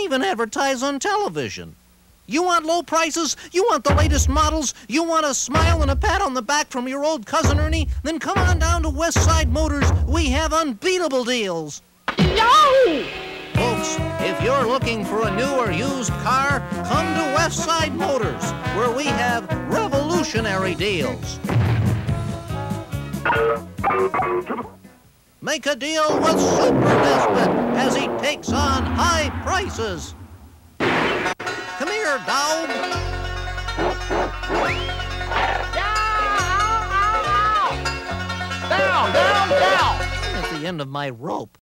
even advertise on television. You want low prices? You want the latest models? You want a smile and a pat on the back from your old cousin Ernie? Then come on down to Westside Motors. We have unbeatable deals. No! Folks, if you're looking for a new or used car, come to Westside Motors, where we have revolutionary deals. Make a deal with Super Nesbitt as he takes on high prices. Come here, dog. Down, down, down! I'm at the end of my rope.